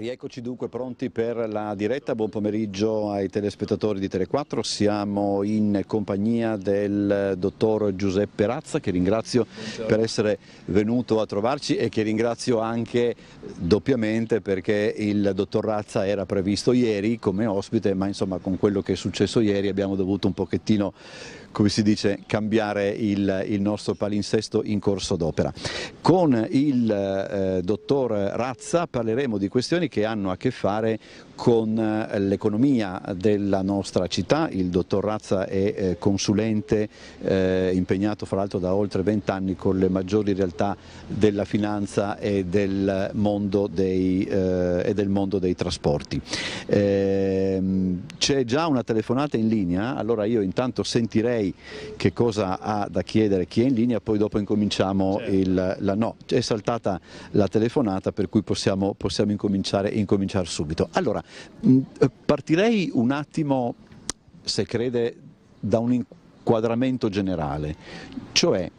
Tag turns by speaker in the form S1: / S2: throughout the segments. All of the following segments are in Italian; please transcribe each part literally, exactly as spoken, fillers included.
S1: rieccoci dunque pronti per la diretta. Buon pomeriggio ai telespettatori di Tele quattro. Siamo in compagnia del dottor Giuseppe Razza, che ringrazio Buongiorno. per essere venuto a trovarci e che ringrazio anche doppiamente perché il dottor Razza era previsto ieri come ospite, ma insomma con quello che è successo ieri abbiamo dovuto un pochettino, come si dice, cambiare il, il nostro palinsesto in corso d'opera. Con il eh, dottor Razza parleremo di questioni che hanno a che fare con l'economia della nostra città. Il dottor Razza è eh, consulente eh, impegnato fra l'altro da oltre vent'anni con le maggiori realtà della finanza e del mondo dei, eh, e del mondo dei trasporti. Eh, c'è già una telefonata in linea, allora io intanto sentirei che cosa ha da chiedere chi è in linea, poi dopo incominciamo. Certo. il, la, no, è saltata la telefonata, per cui possiamo, possiamo incominciare, incominciare subito. Allora, mh, partirei un attimo, se crede, da un inquadramento generale, cioè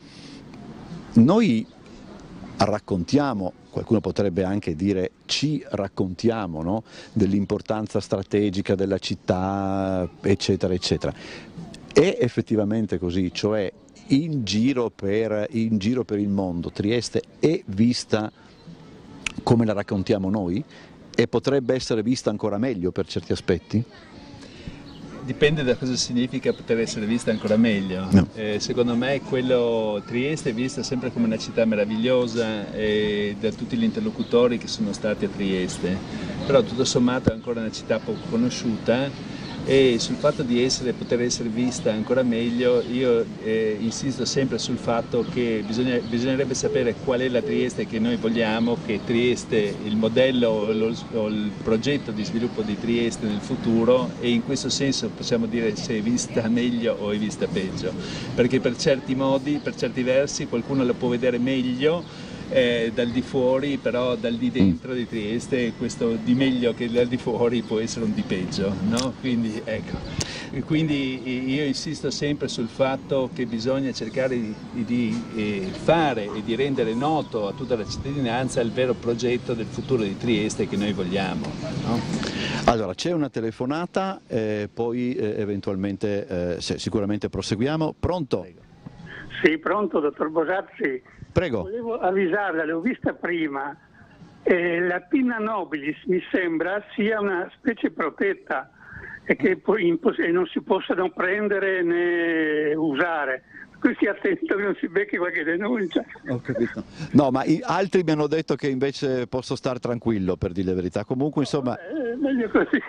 S1: noi raccontiamo, qualcuno potrebbe anche dire ci raccontiamo, no? dell'importanza strategica della città, eccetera, eccetera. È effettivamente così, cioè in giro per, in giro per il mondo Trieste è vista come la raccontiamo noi e potrebbe essere vista ancora meglio per certi aspetti?
S2: Dipende da cosa significa poter essere vista ancora meglio. No. Eh, secondo me quello, Trieste è vista sempre come una città meravigliosa eh, da tutti gli interlocutori che sono stati a Trieste, però tutto sommato è ancora una città poco conosciuta. E sul fatto di essere, poter essere vista ancora meglio, io eh, insisto sempre sul fatto che bisogna, bisognerebbe sapere qual è la Trieste che noi vogliamo, che Trieste, il modello o, lo, o il progetto di sviluppo di Trieste nel futuro, e in questo senso possiamo dire se è vista meglio o è vista peggio, perché per certi modi, per certi versi qualcuno la può vedere meglio Eh, dal di fuori, però dal di dentro di Trieste questo di meglio che dal di fuori può essere un di peggio, no? Quindi, ecco. Quindi io insisto sempre sul fatto che bisogna cercare di, di eh, fare e di rendere noto a tutta la cittadinanza il vero progetto del futuro di Trieste che noi vogliamo, no?
S1: Allora, c'è una telefonata, eh, poi eh, eventualmente eh, sicuramente proseguiamo. Pronto?
S2: Prego.
S3: Sì, pronto, dottor Bosazzi.
S1: Prego.
S3: Volevo avvisarla, l'ho vista prima, eh, la pinna nobilis mi sembra sia una specie protetta e che poi e non si possano prendere né usare. Qui stia attento che non si becchi qualche denuncia.
S1: Ho capito. No, ma i, altri mi hanno detto che invece posso star tranquillo, per dire la verità. Comunque, insomma...
S3: Eh, meglio così.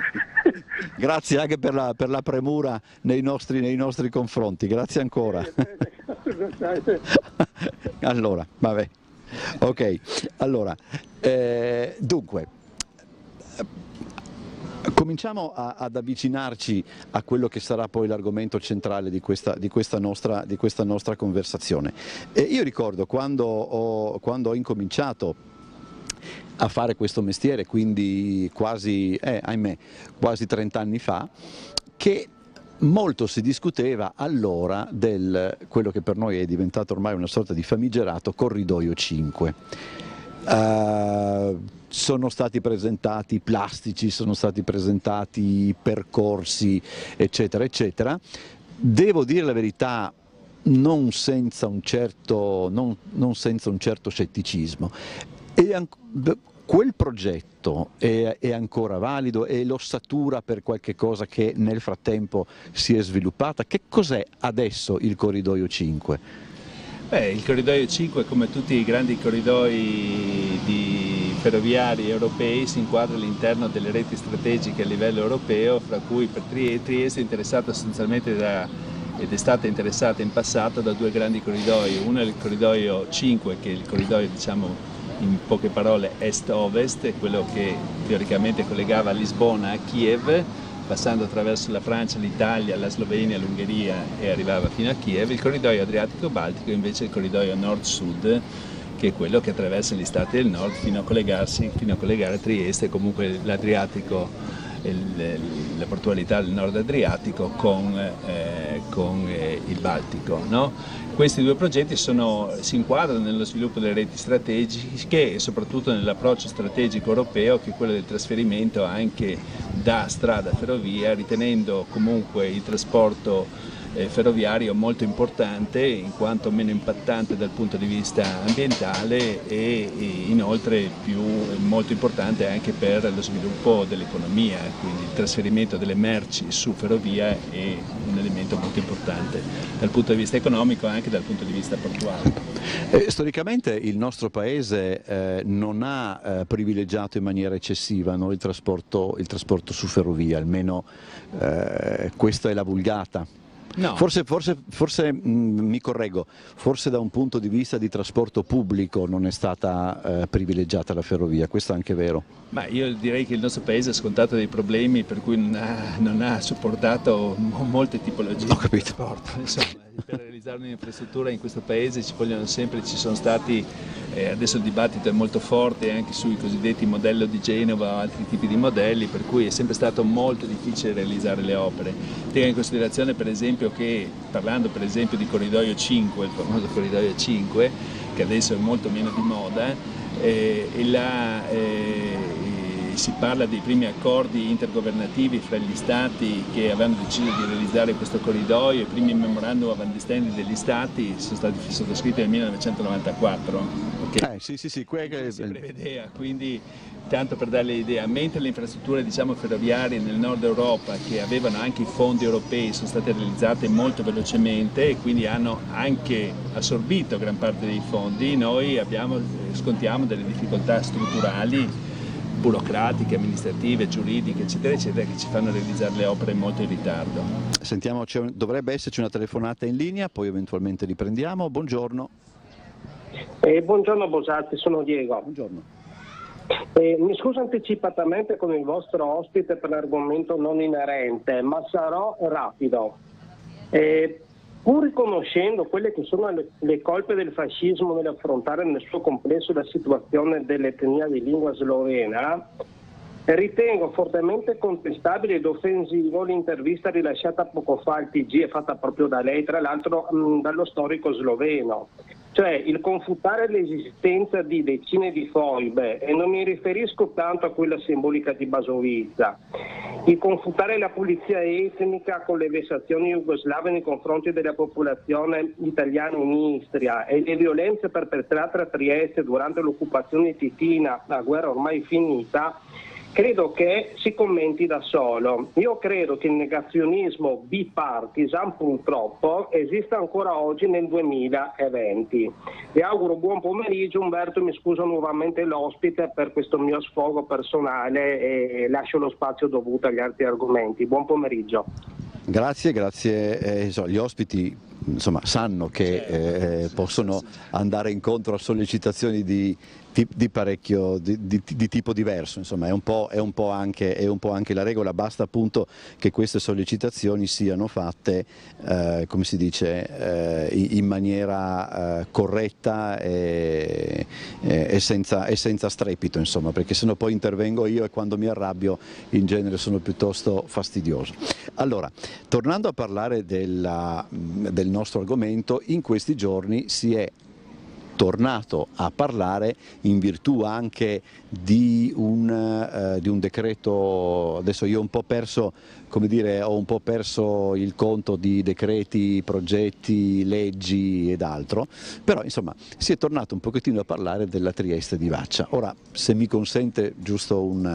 S1: Grazie anche per la, per la premura nei nostri, nei nostri confronti. Grazie ancora. Allora, vabbè. Ok, allora, eh, dunque... cominciamo a, ad avvicinarci a quello che sarà poi l'argomento centrale di questa, di questa, nostra, di questa nostra conversazione. E io ricordo quando ho, quando ho incominciato a fare questo mestiere, quindi quasi, eh, ahimè, quasi trent'anni fa, che molto si discuteva allora del quello che per noi è diventato ormai una sorta di famigerato corridoio cinque. Uh, sono stati presentati plastici, sono stati presentati percorsi, eccetera, eccetera. Devo dire la verità, non senza un certo, non, non senza un certo scetticismo. E quel progetto è, è ancora valido e l'ossatura per qualche cosa che nel frattempo si è sviluppata? Che cos'è adesso il corridoio cinque?
S2: Beh, il corridoio cinque, come tutti i grandi corridoi di ferroviari europei, si inquadra all'interno delle reti strategiche a livello europeo, fra cui per Trieste è interessata essenzialmente da, ed è stata interessata in passato da due grandi corridoi. Uno è il corridoio cinque, che è il corridoio, diciamo, in poche parole est-ovest, quello che teoricamente collegava Lisbona a Kiev, passando attraverso la Francia, l'Italia, la Slovenia, l'Ungheria e arrivava fino a Kiev. Il corridoio Adriatico-Baltico invece è il corridoio nord-sud, che è quello che attraversa gli stati del nord fino a collegarsi, fino a collegare Trieste e comunque l'Adriatico il, la portualità del nord Adriatico con, eh, con eh, il Baltico, no? Questi due progetti sono, si inquadrano nello sviluppo delle reti strategiche e soprattutto nell'approccio strategico europeo, che è quello del trasferimento anche da strada a ferrovia, ritenendo comunque il trasporto Eh, ferroviario molto importante, in quanto meno impattante dal punto di vista ambientale e, e inoltre più, molto importante anche per lo sviluppo dell'economia, quindi il trasferimento delle merci su ferrovia è un elemento molto importante dal punto di vista economico e anche dal punto di vista portuale.
S1: Eh, storicamente il nostro paese eh, non ha eh, privilegiato in maniera eccessiva, no, il, trasporto, il trasporto su ferrovia, almeno eh, questa è la vulgata.
S2: No.
S1: Forse, forse, forse mh, mi correggo, forse da un punto di vista di trasporto pubblico non è stata eh, privilegiata la ferrovia, questo è anche vero.
S2: Ma io direi che il nostro paese ha scontato dei problemi per cui non ha, non ha supportato molte tipologie
S1: Ho capito.
S2: di trasporto. Insomma, per realizzare un'infrastruttura in questo paese ci vogliono sempre, ci sono stati, eh, adesso il dibattito è molto forte anche sui cosiddetti modello di Genova o altri tipi di modelli, per cui è sempre stato molto difficile realizzare le opere. Tenga in considerazione per esempio che, parlando per esempio di corridoio cinque, il famoso corridoio cinque, che adesso è molto meno di moda, eh, e la, eh, si parla dei primi accordi intergovernativi fra gli stati che avevano deciso di realizzare questo corridoio, i primi memorandum of understanding degli stati sono stati sottoscritti nel millenovecentonovantaquattro. Okay?
S1: Eh, sì, sì, sì, que-
S2: si prevedeva, quindi tanto per darle l'idea, mentre le infrastrutture diciamo, ferroviarie nel nord Europa che avevano anche i fondi europei sono state realizzate molto velocemente e quindi hanno anche assorbito gran parte dei fondi, noi abbiamo, scontiamo delle difficoltà strutturali, burocratiche, amministrative, giuridiche, eccetera, eccetera, che ci fanno realizzare le opere molto in ritardo.
S1: Sentiamo, dovrebbe esserci una telefonata in linea, poi eventualmente riprendiamo. Buongiorno.
S4: Eh, buongiorno Bosatti, sono Diego.
S1: Buongiorno.
S4: Eh, mi scuso anticipatamente con il vostro ospite per l'argomento non inerente, ma sarò rapido. Eh, pur riconoscendo quelle che sono le, le colpe del fascismo nell'affrontare nel suo complesso la situazione dell'etnia di lingua slovena, ritengo fortemente contestabile ed offensivo l'intervista rilasciata poco fa al T G e fatta proprio da lei, tra l'altro mh, dallo storico sloveno. Cioè il confutare l'esistenza di decine di foibe, e non mi riferisco tanto a quella simbolica di Basovizza, il confutare la pulizia etnica con le vessazioni jugoslave nei confronti della popolazione italiana in Istria e le violenze perpetrate a Trieste durante l'occupazione titina, la guerra ormai finita, credo che si commenti da solo. Io credo che il negazionismo bipartisan purtroppo esista ancora oggi nel duemilaventi. Vi auguro buon pomeriggio. Umberto, mi scuso nuovamente l'ospite per questo mio sfogo personale e lascio lo spazio dovuto agli altri argomenti. Buon pomeriggio.
S1: Grazie, grazie. Eh, so, gli ospiti insomma, sanno che eh, possono andare incontro a sollecitazioni di, di, di parecchio, di, di, di tipo diverso, insomma è un po', è un po' anche, è un po' anche la regola, basta appunto che queste sollecitazioni siano fatte, eh, come si dice, eh, in maniera eh, corretta e, e, senza, e senza strepito, insomma, perché sennò poi intervengo io e quando mi arrabbio in genere sono piuttosto fastidioso. Allora, tornando a parlare della, del nostro argomento, in questi giorni si è tornato a parlare in virtù anche di un, eh, di un decreto, adesso io ho un po' perso, come dire, ho un po' perso il conto di decreti, progetti, leggi ed altro, però insomma si è tornato un pochettino a parlare della Trieste di Vaccia. Ora, se mi consente giusto un,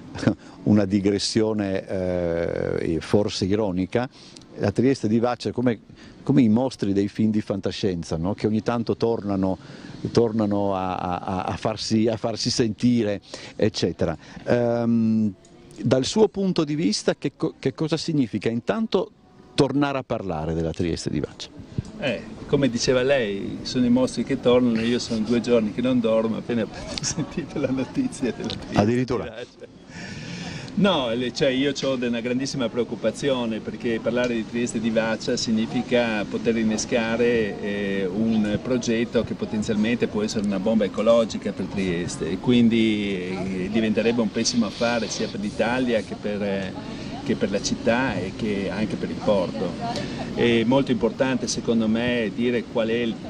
S1: una digressione eh, forse ironica, la Trieste di Vaccia è come, come i mostri dei film di fantascienza, no? Che ogni tanto tornano, tornano a, a, a, farsi, a farsi sentire, eccetera. Um, dal suo punto di vista che, che cosa significa intanto tornare a parlare della Trieste di Vaccia?
S2: Eh, come diceva lei, sono i mostri che tornano, io sono due giorni che non dormo appena ho sentito la notizia della Trieste
S1: addirittura.
S2: di Vaccia. No, cioè io ho una grandissima preoccupazione perché parlare di Trieste di Vaccia significa poter innescare eh, un progetto che potenzialmente può essere una bomba ecologica per Trieste e quindi eh, diventerebbe un pessimo affare sia per l'Italia che per... Eh, che per la città e che anche per il porto. È molto importante secondo me dire qual è, eh,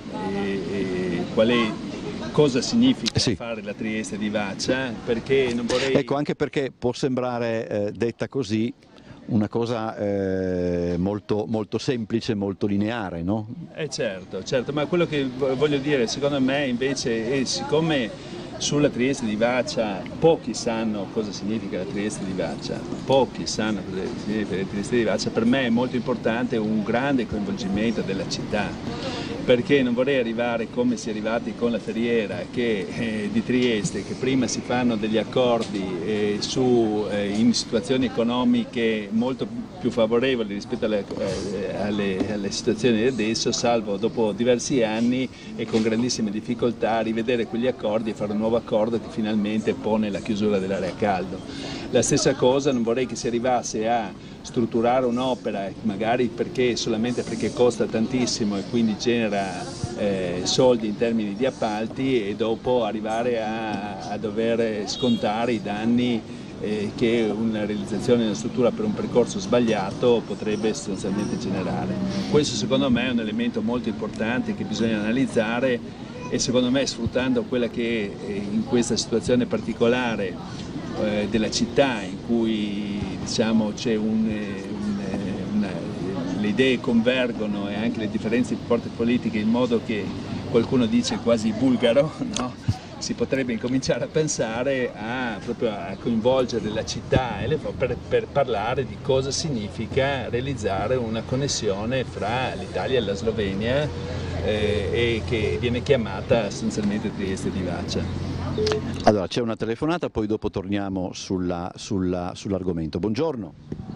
S2: eh, qual è cosa significa sì. fare la Trieste di Vaccia, perché non vorrei...
S1: Ecco, anche perché può sembrare eh, detta così una cosa eh, molto, molto semplice, molto lineare, no?
S2: Eh certo, certo, ma quello che voglio dire secondo me invece è siccome sulla Trieste di Vaccia pochi sanno cosa significa la Trieste di Vaccia, pochi sanno cosa significa la Trieste di Vaccia, per me è molto importante un grande coinvolgimento della città, perché non vorrei arrivare come si è arrivati con la Ferriera che, eh, di Trieste, che prima si fanno degli accordi eh, su, eh, in situazioni economiche molto più favorevoli rispetto alle, eh, alle, alle situazioni di adesso, salvo dopo diversi anni e con grandissime difficoltà rivedere quegli accordi e fare un nuovo accordo che finalmente pone la chiusura dell'area a caldo. La stessa cosa non vorrei che si arrivasse a strutturare un'opera, magari perché, solamente perché costa tantissimo e quindi genera eh, soldi in termini di appalti e dopo arrivare a, a dover scontare i danni eh, che una realizzazione di una struttura per un percorso sbagliato potrebbe sostanzialmente generare. Questo secondo me è un elemento molto importante che bisogna analizzare e secondo me sfruttando quella che è in questa situazione particolare eh, della città in cui diciamo, c'è un, un, una, le idee convergono e anche le differenze di forze politiche in modo che qualcuno dice quasi bulgaro, no? Si potrebbe incominciare a pensare a, proprio a coinvolgere la città e le, per, per parlare di cosa significa realizzare una connessione fra l'Italia e la Slovenia eh, e che viene chiamata sostanzialmente Trieste di Vaccia.
S1: Allora c'è una telefonata, poi dopo torniamo sulla, sulla, sull'argomento. Buongiorno.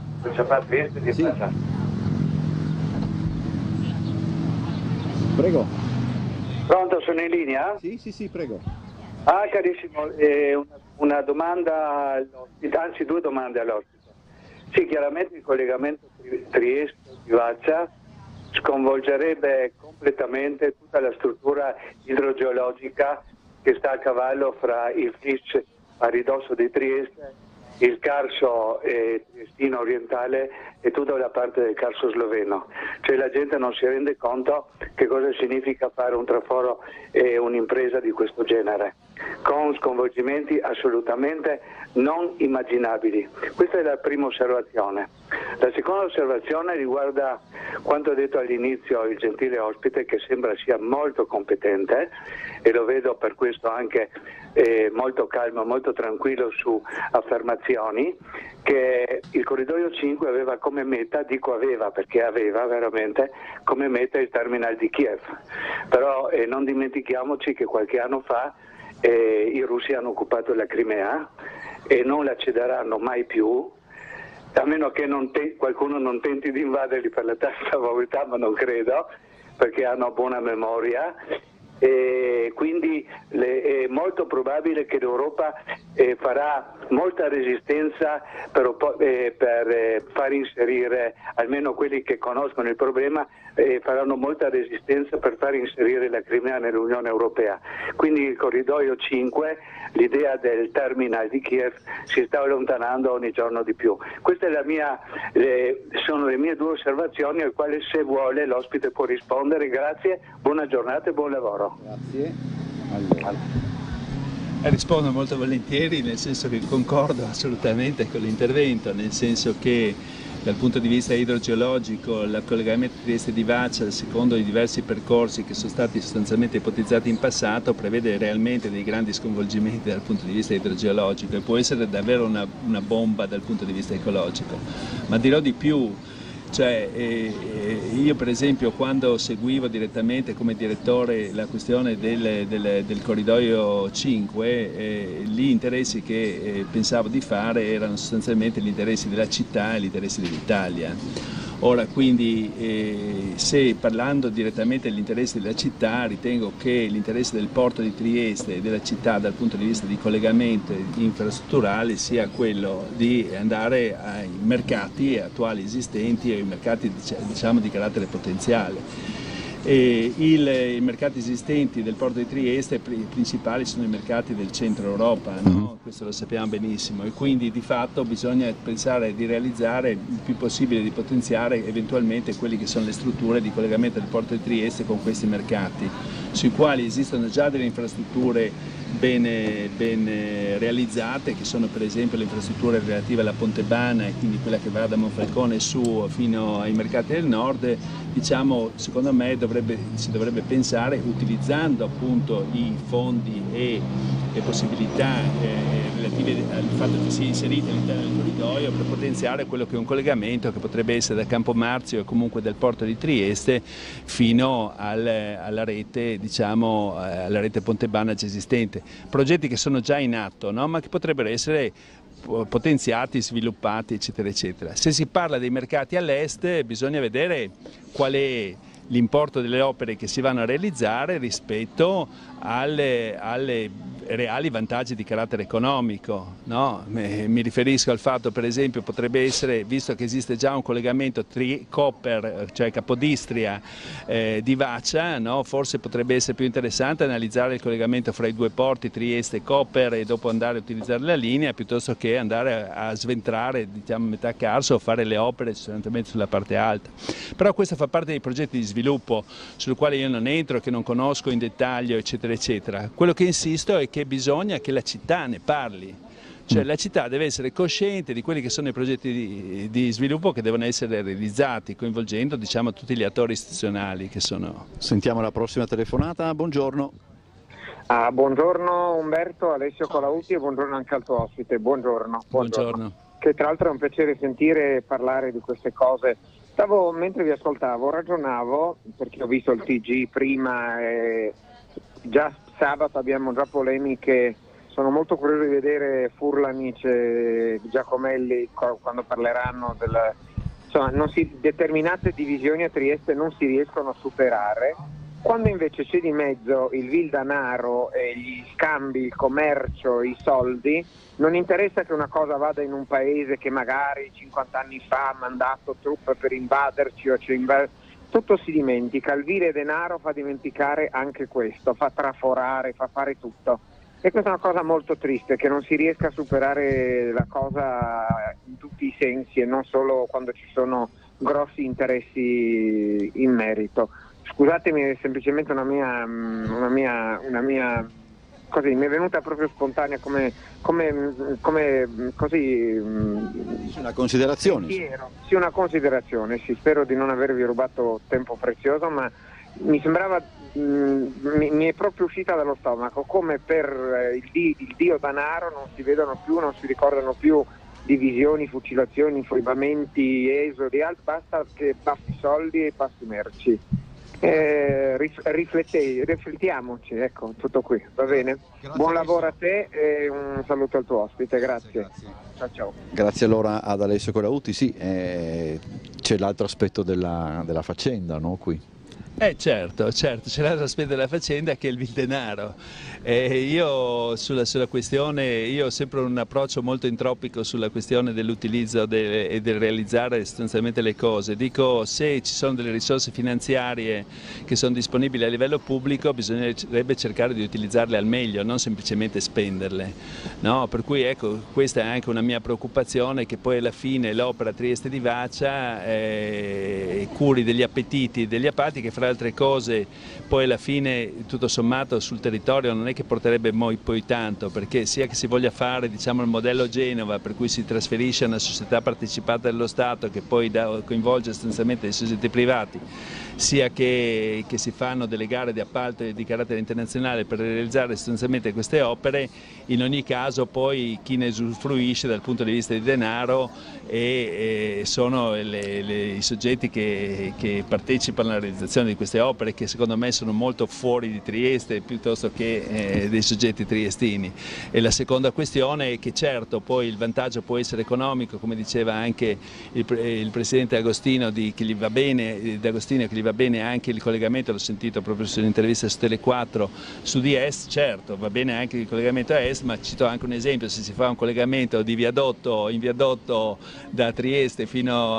S5: Sì.
S1: Prego.
S5: Pronto, sono in linea?
S1: Sì, sì, sì, prego.
S5: Ah, carissimo, eh, una, una domanda all'ospite, anzi due domande all'ospite. Sì, chiaramente il collegamento Trieste-di Vaccia sconvolgerebbe completamente tutta la struttura idrogeologica che sta a cavallo fra il Flis a ridosso di Trieste, il Carso eh, triestino orientale e tutta la parte del Carso sloveno. Cioè la gente non si rende conto che cosa significa fare un traforo e un'impresa di questo genere, con sconvolgimenti assolutamente non immaginabili. Questa è la prima osservazione. La seconda osservazione riguarda quanto ha detto all'inizio il gentile ospite, che sembra sia molto competente e lo vedo per questo anche eh, molto calmo, molto tranquillo su affermazioni, che il corridoio cinque aveva come meta, dico aveva perché aveva veramente come meta il terminal di Kiev, però eh, non dimentichiamoci che qualche anno fa eh, i russi hanno occupato la Crimea e non la cederanno mai più, a meno che non te- qualcuno non tenti di invaderli per la terza volta, ma non credo, perché hanno buona memoria. E quindi le, è molto probabile che l'Europa eh, farà molta resistenza per, eh, per eh, far inserire, almeno quelli che conoscono il problema, eh, faranno molta resistenza per far inserire la Crimea nell'Unione Europea. Quindi il corridoio cinque, l'idea del terminal di Kiev, si sta allontanando ogni giorno di più. Queste è la mia, eh, sono le mie due osservazioni, al quale se vuole l'ospite può rispondere. Grazie, buona giornata e buon lavoro.
S1: Grazie. Allora.
S2: Eh, rispondo molto volentieri, nel senso che concordo assolutamente con l'intervento, nel senso che dal punto di vista idrogeologico il collegamento Trieste di Vaccia, secondo i diversi percorsi che sono stati sostanzialmente ipotizzati in passato, prevede realmente dei grandi sconvolgimenti dal punto di vista idrogeologico e può essere davvero una, una bomba dal punto di vista ecologico. Ma dirò di più. Cioè, eh, io per esempio quando seguivo direttamente come direttore la questione del, del, del corridoio cinque, eh, gli interessi che eh, pensavo di fare erano sostanzialmente gli interessi della città e gli interessi dell'Italia. Ora, quindi, eh, se parlando direttamente degli interessi della città, ritengo che l'interesse del porto di Trieste e della città dal punto di vista di collegamento infrastrutturale sia quello di andare ai mercati attuali esistenti e ai mercati, diciamo, di carattere potenziale. E il, I mercati esistenti del porto di Trieste i principali sono i mercati del centro Europa, no? Questo lo sappiamo benissimo, e quindi di fatto bisogna pensare di realizzare il più possibile, di potenziare eventualmente quelle che sono le strutture di collegamento del porto di Trieste con questi mercati, sui quali esistono già delle infrastrutture bene, bene realizzate, che sono per esempio le infrastrutture relative alla Pontebana, e quindi quella che va da Monfalcone su fino ai mercati del nord. Diciamo, secondo me dovrebbe, si dovrebbe pensare, utilizzando appunto i fondi e le possibilità eh, relative al fatto che sia inserito all'interno del corridoio, per potenziare quello che è un collegamento che potrebbe essere da Campomarzio e comunque del porto di Trieste fino al, alla rete, diciamo, alla rete Pontebana già esistente. Progetti che sono già in atto, no? Ma che potrebbero essere potenziati, sviluppati, eccetera, eccetera. Se si parla dei mercati all'est, bisogna vedere qual è l'importo delle opere che si vanno a realizzare rispetto alle, alle reali vantaggi di carattere economico, no? Mi riferisco al fatto, per esempio, potrebbe essere, visto che esiste già un collegamento Tri-Koper, cioè Capodistria eh, di Vaccia, no? Forse potrebbe essere più interessante analizzare il collegamento fra i due porti Trieste e Koper e dopo andare a utilizzare la linea, piuttosto che andare a, a sventrare, diciamo, metà Carso o fare le opere solamente sulla parte alta. Però questo fa parte dei progetti di sviluppo sul quale io non entro, che non conosco in dettaglio, eccetera, eccetera. Quello che insisto è che bisogna che la città ne parli, cioè la città deve essere cosciente di quelli che sono i progetti di, di sviluppo che devono essere realizzati, coinvolgendo, diciamo, tutti gli attori istituzionali che sono.
S1: Sentiamo la prossima telefonata, buongiorno.
S6: Ah, buongiorno Umberto, Alessio Colautti, e buongiorno anche al tuo ospite, buongiorno.
S2: Buongiorno. buongiorno.
S6: Che tra l'altro è un piacere sentire parlare di queste cose. Stavo, mentre vi ascoltavo, ragionavo, perché ho visto il T G prima e già sabato abbiamo già polemiche, sono molto curioso di vedere Furlanic e Giacomelli quando parleranno del, insomma, non si, determinate divisioni a Trieste non si riescono a superare, quando invece c'è di mezzo il vil danaro e gli scambi, il commercio, i soldi. Non interessa che una cosa vada in un paese che magari cinquanta anni fa ha mandato truppe per invaderci o ci inv- tutto si dimentica, il vile denaro fa dimenticare anche questo, fa traforare, fa fare tutto, e questa è una cosa molto triste, che non si riesca a superare la cosa in tutti i sensi e non solo quando ci sono grossi interessi in merito. Scusatemi, è semplicemente una mia, una mia, una mia così, mi è venuta proprio spontanea come, come, come così
S1: una considerazione.
S6: Pensiero. Sì, una considerazione, sì, spero di non avervi rubato tempo prezioso, ma mi sembrava, mh, mi, mi è proprio uscita dallo stomaco, come per eh, il, di, il dio danaro non si vedono più, non si ricordano più divisioni, fucilazioni, infibamenti, esodi, alt, basta che passi soldi e passi merci. Eh, riflette, riflettiamoci, ecco, tutto qui, va bene? Grazie. Buon lavoro a te e un saluto al tuo ospite, grazie. grazie. Ciao, ciao.
S1: Grazie allora ad Alessio Colautti. Sì, eh, c'è l'altro aspetto della, della faccenda, no, qui?
S2: Eh certo, certo, c'è l'altro aspetto della faccenda che è il vil denaro. Eh, io sulla, sulla questione, io ho sempre un approccio molto entropico sulla questione dell'utilizzo de, e del realizzare sostanzialmente le cose. Dico, se ci sono delle risorse finanziarie che sono disponibili a livello pubblico, bisognerebbe cercare di utilizzarle al meglio, non semplicemente spenderle. No? Per cui ecco, questa è anche una mia preoccupazione, che poi alla fine l'opera Trieste di Vaccia eh, curi degli appetiti, degli appalti che fra altre cose poi alla fine tutto sommato sul territorio non è che porterebbe poi tanto, perché sia che si voglia fare, diciamo, il modello Genova, per cui si trasferisce a una società partecipata dello Stato che poi da, coinvolge sostanzialmente i soggetti privati, sia che, che si fanno delle gare di appalto di carattere internazionale per realizzare sostanzialmente queste opere, in ogni caso poi chi ne usufruisce dal punto di vista di denaro e, e sono le, le, i soggetti che, che partecipano alla realizzazione di queste opere, che secondo me sono molto fuori di Trieste piuttosto che eh, dei soggetti triestini. E la seconda questione è che certo poi il vantaggio può essere economico, come diceva anche il, il Presidente Agostino, di, che gli va bene, D'Agostino, che gli va bene anche il collegamento, l'ho sentito proprio sull'intervista su Tele quattro, su di est, certo va bene anche il collegamento a est, ma cito anche un esempio: se si fa un collegamento di viadotto in viadotto da Trieste fino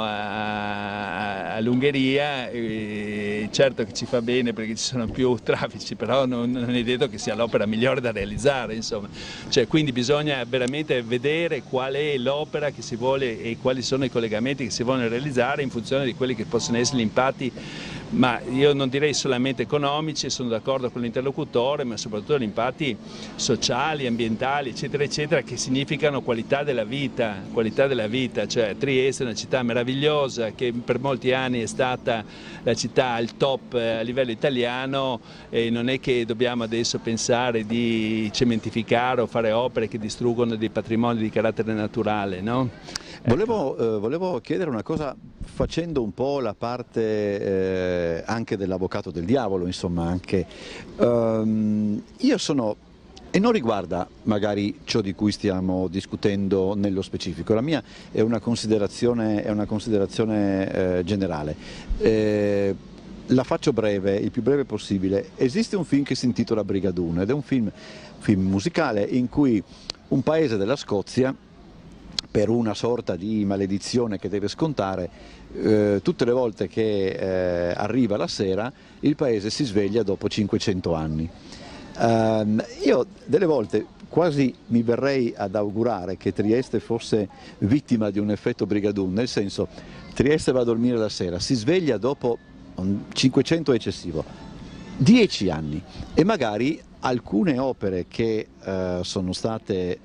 S2: all'Ungheria, eh, certo che ci fa bene perché ci sono più traffici, però non, non è detto che sia l'opera migliore da realizzare, insomma. Cioè, quindi bisogna veramente vedere qual è l'opera che si vuole e quali sono i collegamenti che si vogliono realizzare in funzione di quelli che possono essere gli impatti, ma io non direi solamente economici, sono d'accordo con l'interlocutore, ma soprattutto gli impatti sociali, ambientali, eccetera, eccetera, che significano qualità della vita, qualità della vita. Cioè, Trieste è una città meravigliosa che per molti anni è stata la città al top a livello italiano, e non è che dobbiamo adesso pensare di cementificare o fare opere che distruggono dei patrimoni di carattere naturale, no?
S1: Volevo, eh, volevo chiedere una cosa, facendo un po' la parte eh, anche dell'avvocato del diavolo, insomma, anche um, io sono, e non riguarda magari ciò di cui stiamo discutendo nello specifico, la mia è una considerazione, è una considerazione eh, generale. Eh, la faccio breve, il più breve possibile. Esiste un film che si intitola Brigaduno ed è un film, film musicale in cui un paese della Scozia, per una sorta di maledizione che deve scontare, eh, tutte le volte che eh, arriva la sera il paese si sveglia dopo cinquecento anni. Um, io delle volte quasi mi verrei ad augurare che Trieste fosse vittima di un effetto Brigadoon, nel senso, Trieste va a dormire la sera, si sveglia dopo cinquecento eccessivo, dieci anni, e magari alcune opere che uh, sono state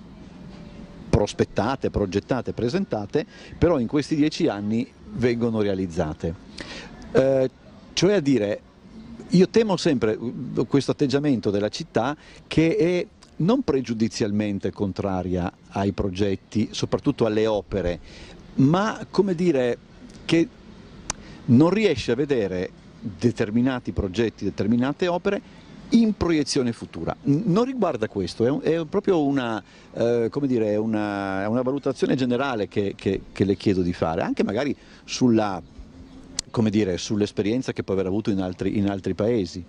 S1: prospettate, progettate, presentate, però in questi dieci anni vengono realizzate. Eh, cioè a dire, io temo sempre questo atteggiamento della città che è non pregiudizialmente contraria ai progetti, soprattutto alle opere, ma come dire che non riesce a vedere determinati progetti, determinate opere in proiezione futura. Non riguarda questo, è, un, è proprio una, eh, come dire, una, una valutazione generale che, che, che le chiedo di fare, anche magari sulla, come dire, sull'esperienza che può aver avuto in altri, in altri paesi.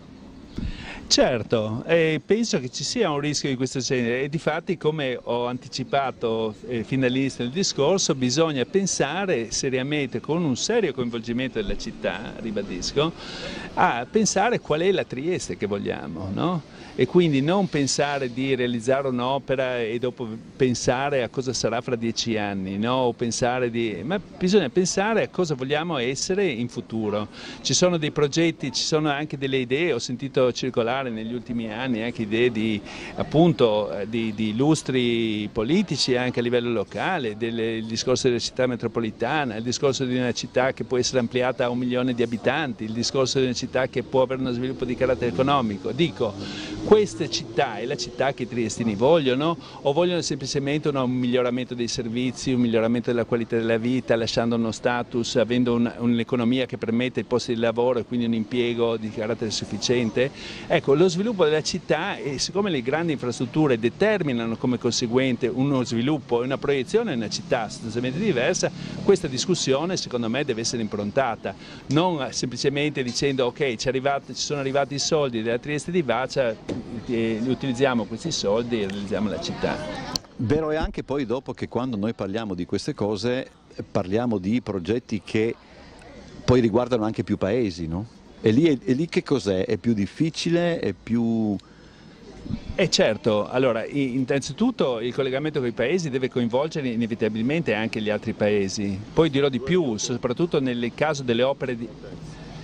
S2: Certo, e penso che ci sia un rischio di questo genere e difatti, come ho anticipato eh, fin dall'inizio del discorso, bisogna pensare seriamente, con un serio coinvolgimento della città, ribadisco, a pensare qual è la Trieste che vogliamo, no? E quindi non pensare di realizzare un'opera e dopo pensare a cosa sarà fra dieci anni, no? O pensare di... ma bisogna pensare a cosa vogliamo essere in futuro. Ci sono dei progetti, ci sono anche delle idee, ho sentito circolare negli ultimi anni anche idee di, appunto, di, di illustri politici anche a livello locale, del, il discorso della città metropolitana, il discorso di una città che può essere ampliata a un milione di abitanti, il discorso di una città che può avere uno sviluppo di carattere economico. Dico, queste città è la città che i triestini vogliono, o vogliono semplicemente un miglioramento dei servizi, un miglioramento della qualità della vita, lasciando uno status, avendo un'economia che permette i posti di lavoro e quindi un impiego di carattere sufficiente? Ecco, lo sviluppo della città, e siccome le grandi infrastrutture determinano come conseguente uno sviluppo e una proiezione di una città sostanzialmente diversa, questa discussione secondo me deve essere improntata, non semplicemente dicendo ok, ci, arrivati, ci sono arrivati i soldi della Trieste di Vacia, e utilizziamo questi soldi e realizziamo la città.
S1: Vero è anche poi dopo che quando noi parliamo di queste cose parliamo di progetti che poi riguardano anche più paesi, no? E lì, e lì che cos'è? È più difficile? È più...
S2: Eh certo, allora innanzitutto il collegamento con i paesi deve coinvolgere inevitabilmente anche gli altri paesi, poi dirò di più, soprattutto nel caso delle opere di...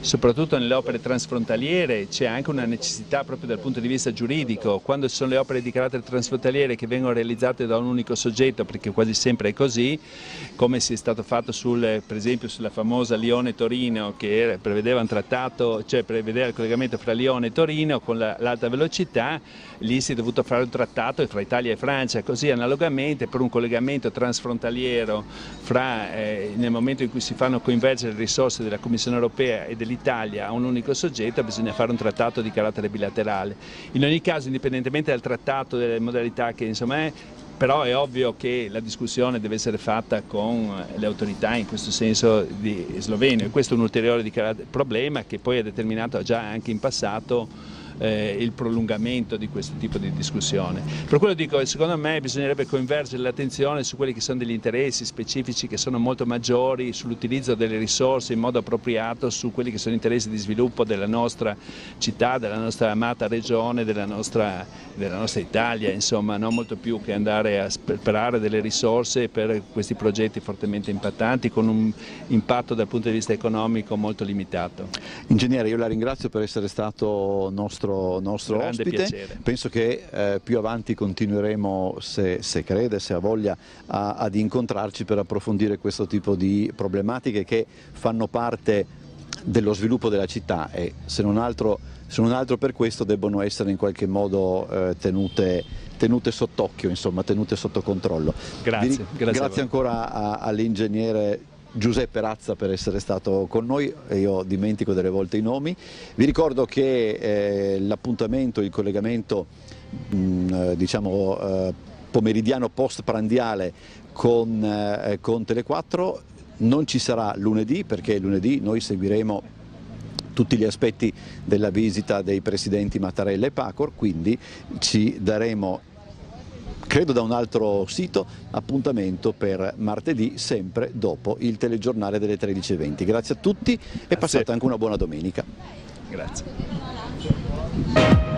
S2: soprattutto nelle opere transfrontaliere c'è anche una necessità proprio dal punto di vista giuridico, quando ci sono le opere di carattere transfrontaliere che vengono realizzate da un unico soggetto, perché quasi sempre è così, come si è stato fatto sul, per esempio sulla famosa Lione-Torino, che prevedeva un trattato, cioè prevedeva il collegamento fra Lione e Torino con l'alta velocità, lì si è dovuto fare un trattato fra Italia e Francia, così analogamente per un collegamento transfrontaliero fra, eh, nel momento in cui si fanno coinvergere le risorse della Commissione europea e dell'Italia a un unico soggetto, bisogna fare un trattato di carattere bilaterale. In ogni caso, indipendentemente dal trattato, delle modalità che insomma è, però è ovvio che la discussione deve essere fatta con le autorità, in questo senso di Slovenia, e questo è un ulteriore problema che poi ha determinato già anche in passato Eh, il prolungamento di questo tipo di discussione. Per quello dico che secondo me bisognerebbe coinvergere l'attenzione su quelli che sono degli interessi specifici che sono molto maggiori, sull'utilizzo delle risorse in modo appropriato, su quelli che sono interessi di sviluppo della nostra città, della nostra amata regione, della nostra, della nostra Italia, insomma, non molto più che andare a sperperare delle risorse per questi progetti fortemente impattanti con un impatto dal punto di vista economico molto limitato.
S1: Ingegnere, io la ringrazio per essere stato nostro nostro
S2: Grande
S1: ospite.
S2: piacere.
S1: Penso che eh, più avanti continueremo, se, se crede, se ha voglia, a, ad incontrarci per approfondire questo tipo di problematiche che fanno parte dello sviluppo della città e se non altro, se non altro per questo debbono essere in qualche modo eh, tenute, tenute sott'occhio, insomma, tenute sotto controllo.
S2: Grazie,
S1: Vi,
S2: grazie,
S1: grazie ancora all'ingegnere Giuseppe Razza per essere stato con noi, io dimentico delle volte i nomi. Vi ricordo che eh, l'appuntamento, il collegamento mh, diciamo eh, pomeridiano post-prandiale con, eh, con Tele quattro non ci sarà lunedì, perché lunedì noi seguiremo tutti gli aspetti della visita dei presidenti Mattarella e Pacor, quindi ci daremo, credo da un altro sito, appuntamento per martedì, sempre dopo il telegiornale delle tredici e venti. Grazie a tutti e passate anche una buona domenica.
S2: Grazie.